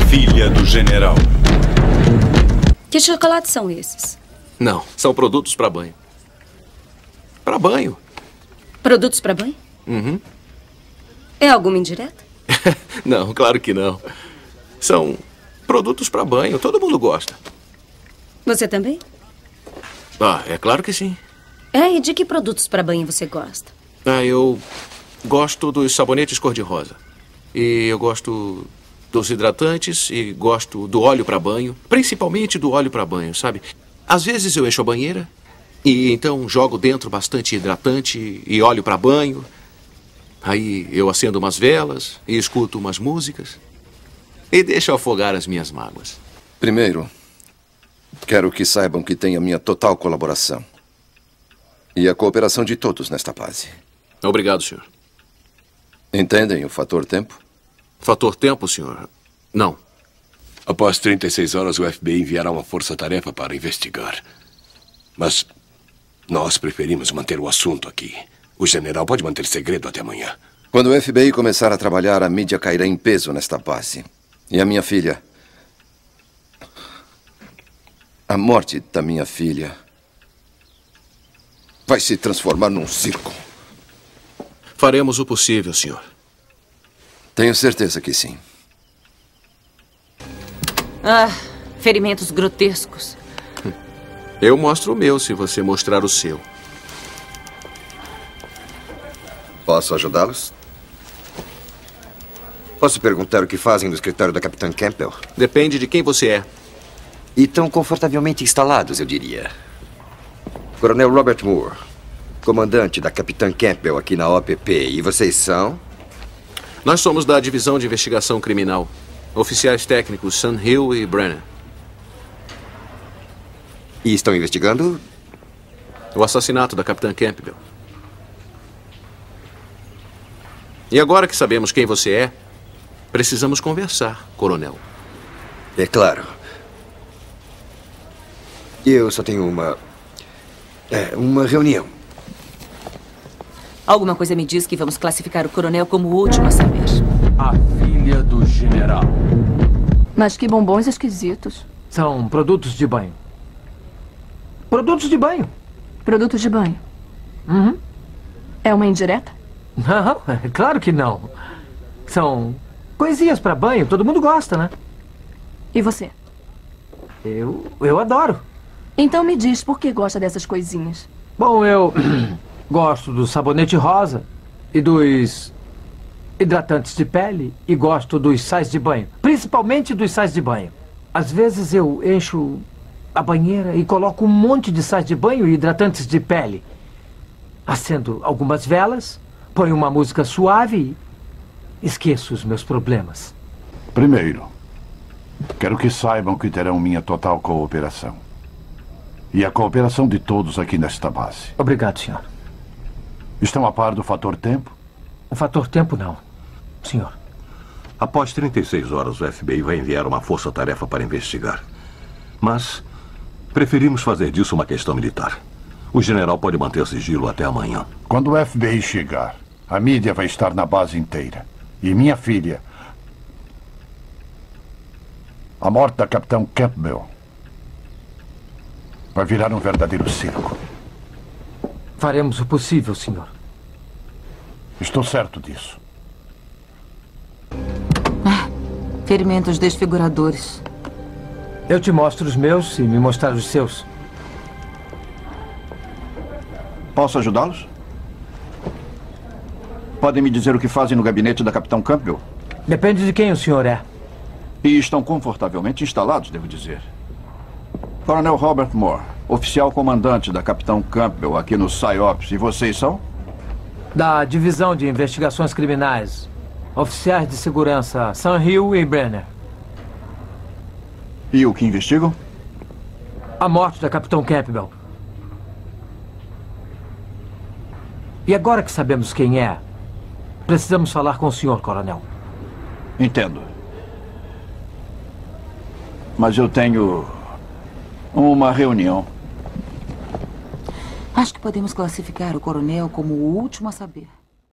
filha do general. Que chocolates são esses? Não, são produtos para banho. Para banho. Produtos para banho? Uhum. É alguma indireta? Não, claro que não. São produtos para banho. Todo mundo gosta. Você também? Ah, é claro que sim. E de que produtos para banho você gosta? Eu gosto dos sabonetes cor-de-rosa. E eu gosto dos hidratantes e gosto do óleo para banho. Principalmente do óleo para banho, sabe? Às vezes eu encho a banheira e então jogo dentro bastante hidratante e óleo para banho. Aí eu acendo umas velas e escuto umas músicas e deixo afogar as minhas mágoas. Primeiro, quero que saibam que tenho a minha total colaboração. E a cooperação de todos nesta base. Obrigado, senhor. Entendem o fator tempo? Fator tempo, senhor? Não. Após 36 horas, o FBI enviará uma força-tarefa para investigar. Mas nós preferimos manter o assunto aqui. O general pode manter segredo até amanhã. Quando o FBI começar a trabalhar, a mídia cairá em peso nesta base. E a minha filha... A morte da minha filha... vai se transformar num circo. Faremos o possível, senhor. Tenho certeza que sim. Ferimentos grotescos. Eu mostro o meu se você mostrar o seu. Posso ajudá-los? Posso perguntar o que fazem no escritório da Capitã Campbell? Depende de quem você é. E tão confortavelmente instalados, eu diria. Coronel Robert Moore, comandante da Capitã Campbell aqui na OPP. E vocês são? Nós somos da Divisão de Investigação Criminal. Oficiais técnicos Sun Hill e Brenner. E estão investigando? O assassinato da Capitã Campbell. E agora que sabemos quem você é, precisamos conversar, coronel. É claro. Eu só tenho uma reunião. Alguma coisa me diz que vamos classificar o coronel como o último a saber. A filha do general. Mas que bombons esquisitos. São produtos de banho. Produtos de banho. Produtos de banho. Uhum. É uma indireta? Não, claro que não. São coisinhas para banho, todo mundo gosta, né? E você? Eu adoro. Então me diz por que gosta dessas coisinhas. Bom, eu gosto do sabonete rosa e dos hidratantes de pele e gosto dos sais de banho. Principalmente dos sais de banho. Às vezes eu encho a banheira e coloco um monte de sais de banho e hidratantes de pele. Acendo algumas velas, ponho uma música suave e esqueço os meus problemas. Primeiro, quero que saibam que terão minha total cooperação. E a cooperação de todos aqui nesta base. Obrigado, senhor. Estão a par do fator tempo? O fator tempo, não, senhor. Após 36 horas, o FBI vai enviar uma força-tarefa para investigar. Mas preferimos fazer disso uma questão militar. O general pode manter sigilo até amanhã. Quando o FBI chegar, a mídia vai estar na base inteira. E minha filha... A morte da Capitã Campbell vai virar um verdadeiro circo. Faremos o possível, senhor. Estou certo disso. Ferimentos desfiguradores. Eu te mostro os meus se me mostrar os seus. Posso ajudá-los? Podem me dizer o que fazem no gabinete da Capitã Campbell? Depende de quem o senhor é. E estão confortavelmente instalados, devo dizer. Coronel Robert Moore, oficial comandante da Capitã Campbell aqui no PSYOPS. E vocês são? Da Divisão de Investigações Criminais. Oficiais de segurança Sun Hill e Brenner. E o que investigam? A morte da Capitã Campbell. E agora que sabemos quem é, precisamos falar com o senhor, coronel. Entendo. Mas eu tenho uma reunião. Acho que podemos classificar o coronel como o último a saber.